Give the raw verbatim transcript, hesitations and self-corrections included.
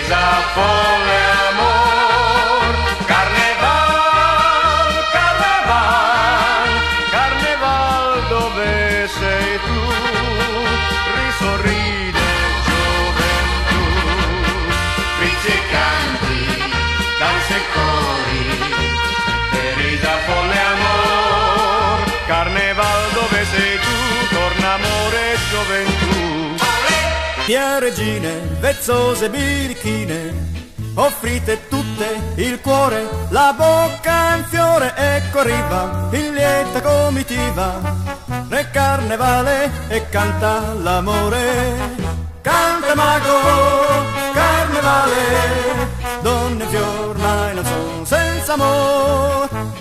risa, folle amor. Carneval, carneval, carneval, dove sei tu? Risorride gioventù, pizzicanti, danze e cori, e risa, folle amor. Carneval, dove sei tu? Torna amore e gioventù. Mie regine, vezzose birichine, offrite tutte il cuore, la bocca in fiore, ecco arriva in lieta comitiva, nel carnevale e canta l'amore. Canta mago, carnevale, donne e fior mai non son senza amor.